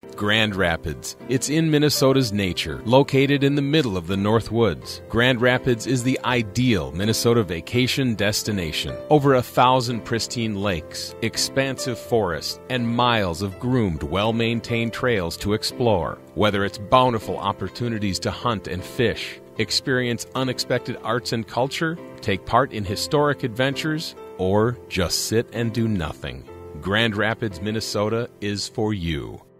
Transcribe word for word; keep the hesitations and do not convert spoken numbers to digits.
Grand Rapids. It's in Minnesota's nature, located in the middle of the North Woods. Grand Rapids is the ideal Minnesota vacation destination. Over a thousand pristine lakes, expansive forests, and miles of groomed, well-maintained trails to explore. Whether it's bountiful opportunities to hunt and fish, experience unexpected arts and culture, take part in historic adventures, or just sit and do nothing, Grand Rapids, Minnesota is for you.